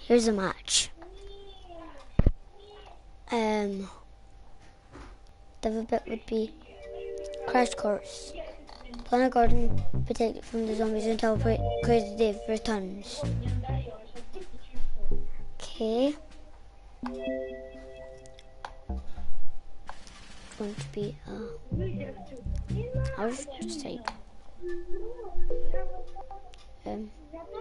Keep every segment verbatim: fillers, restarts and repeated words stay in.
here's a match. Um, the other bit would be Crash Course. Plan a garden, protect it from the zombies until Crazy Dave returns. Okay. Going to be uh, I'll just type. Um,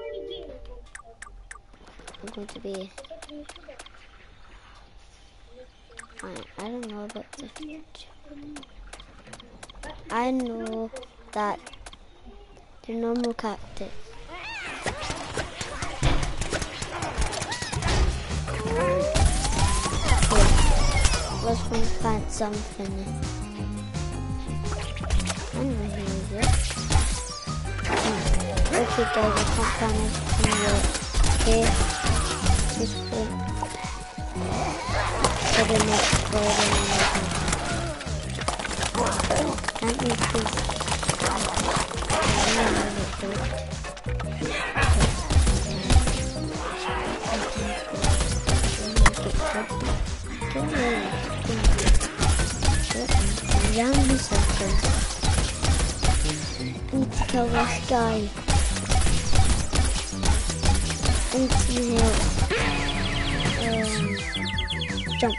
I'm going to be. I I don't know about the future. I know that the normal cactus. Let's go and plant something. I don't know who is it. Okay guys, I can't plant anything yet. Okay. Just wait. For the next garden. Can't you please? Around me something. I need to kill this guy. I need some help. Um, jump.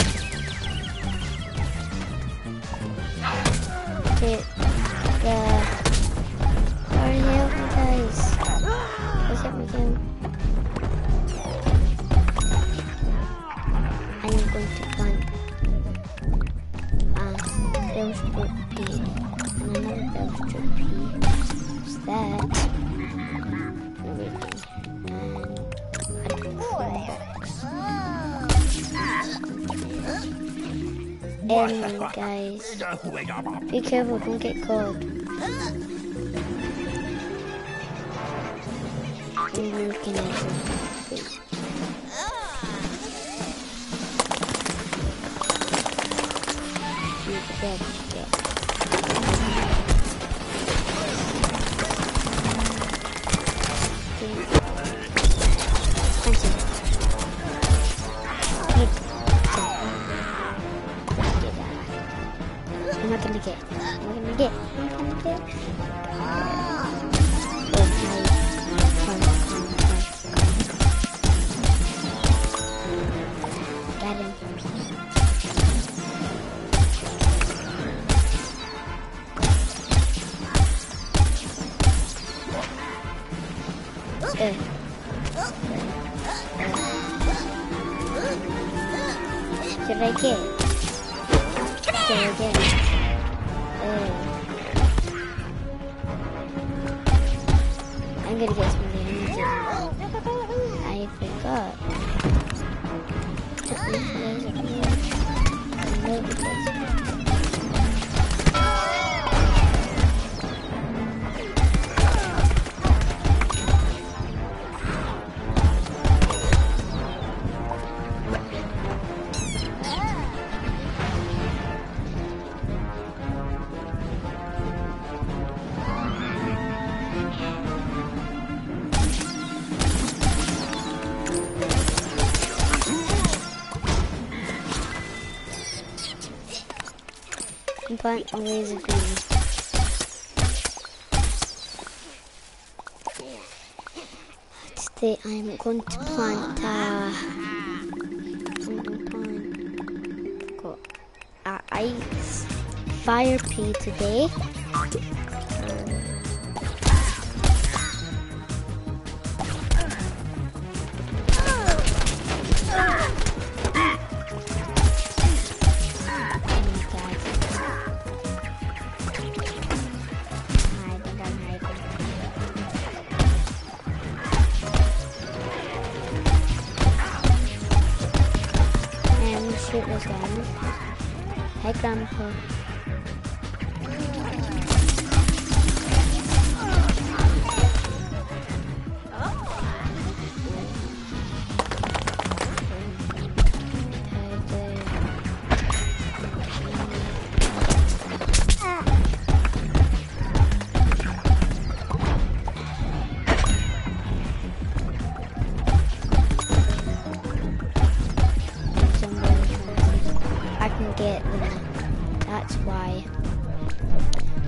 Okay, the... Sorry, help me guys. Let's help me again. I am going to plant Bellstroke P and another Bellstroke P. What's that? Anyway, guys, be careful, don't get caught. I'm looking at it. Dead, dead. I'm not gonna get. I'm not gonna get. I'm not gonna get. Got him. Uh. Did I get it? Did I get it? Uh. I'm gonna get some damage. I forgot. Plant a laser beam. Today I'm going to plant a... I'm going to plant... Got a ice fire pea today. Shoot this guy. Hi, Grandpa.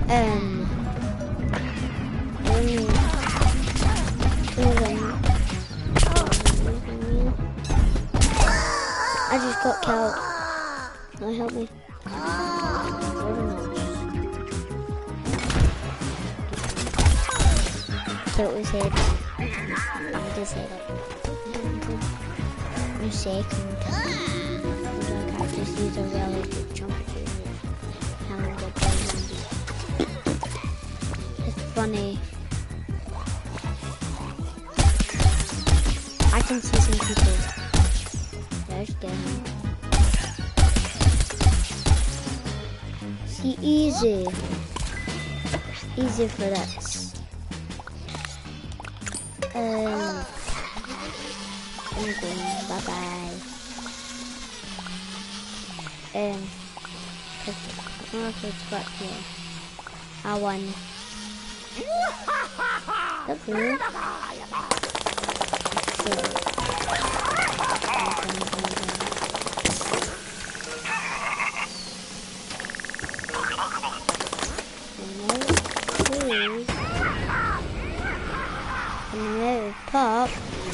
Um, um, I just got killed. Can you help me? Kill his head. I just said it. A second. I can't just use a really good jump at you. It's funny. I can see some people. There's them. See, easy. Easy for this. Um, I'm going. Bye bye. Um, it's back here. I won. That's rude. No, pop.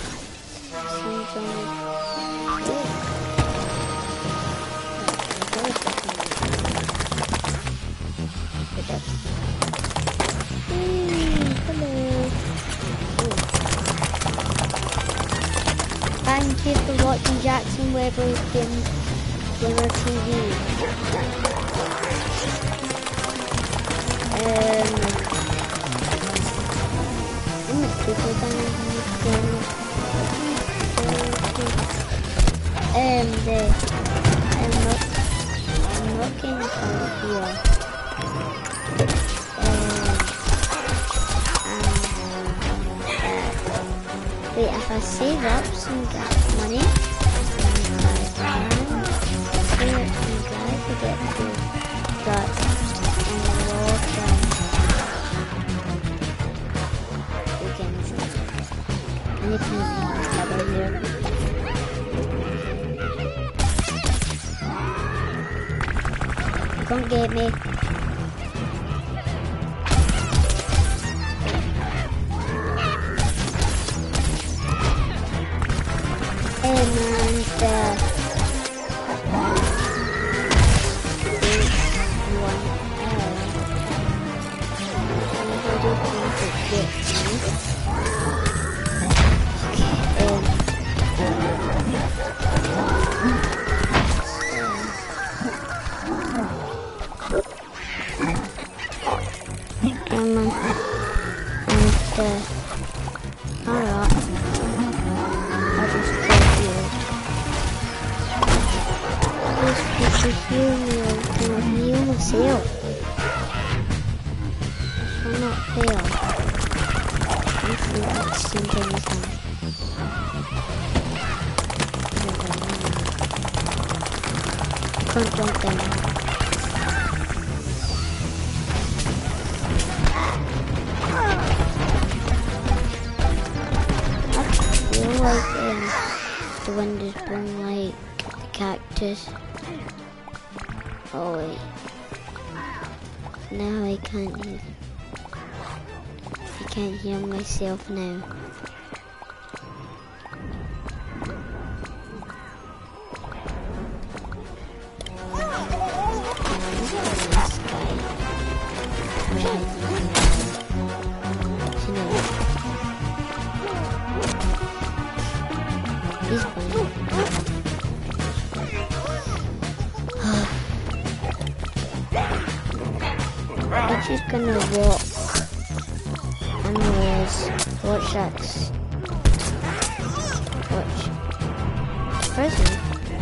Thank you for watching Jackson Weber's Game Gamer T V. Um, I'm not people Um, the I'm not I'm looking for here. Wait, if I save up some money, I can save up some guys to get to that and walk down. We can I need to make cover here. Don't get me. Can't jump down. I feel like um, the wind is blowing like the cactus. Oh wait. Now I can't hear. I can't hear myself now. I'm just gonna walk and there's watch that. Watch. Prison.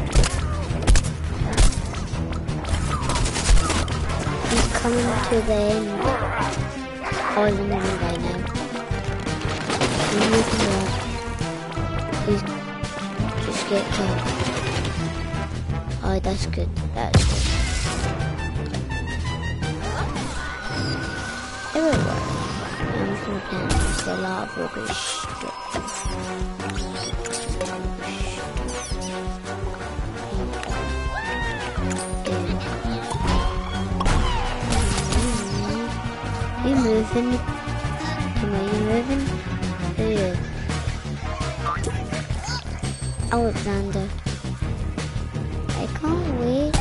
He's coming to the end. Oh, he's moving right now. He's moving right. He's just get killed. Oh, that's good. That's good. Everywhere. I'm just gonna plant just a lot of rubbish. moving. Come on, you're moving. There you go. Alexander. I can't wait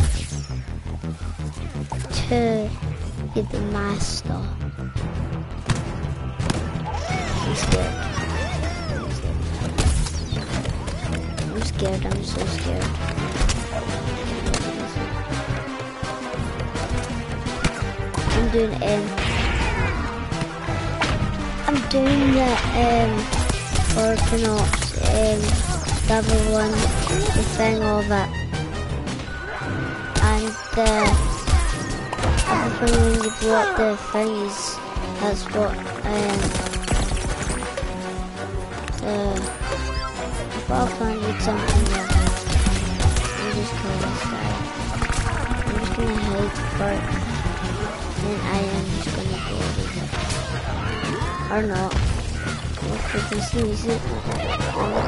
to be the master. I'm scared. I'm scared, I'm so scared. I'm doing um I'm doing the um Orphanops um level one, the thing of it. And the other thing when you blow up the things, that's what um the I'll find you something there. I'm just kill this guy. I'm just gonna hide first. Then I am just gonna go over here. Or not. Look, you can see, you see? Oh, look,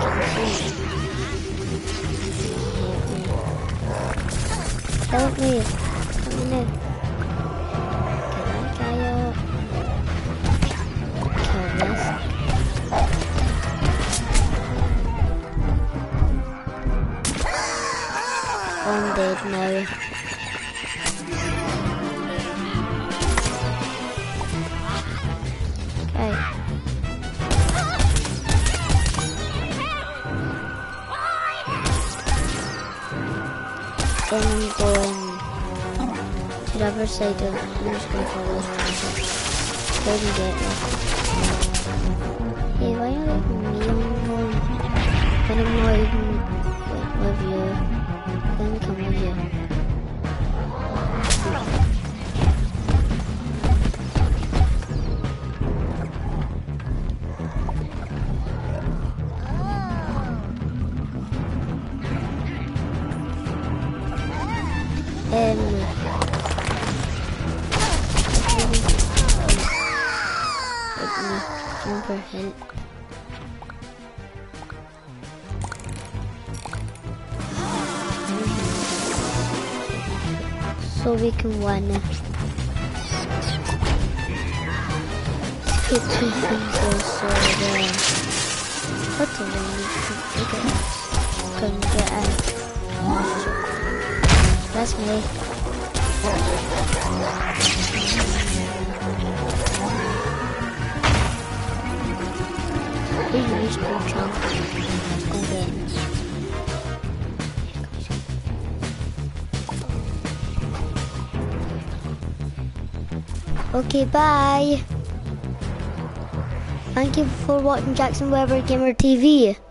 you can see. Help me. Come in. Get that guy out. Kill this. I'm dead now. Okay. Then I'm going to the other side of I'm just going to follow this person. Couldn't get it. Hey, why are you leaving me alone? When I'm not even with you. Let me come over here. Um, number hint. So we can win. Let's get two things also there. What's the one? Look at this. Couldn't get it. That's me. Here's a nice cool chunk. Let's go get it. Okay, bye. Thank you for watching Jackson Weber Gamer T V.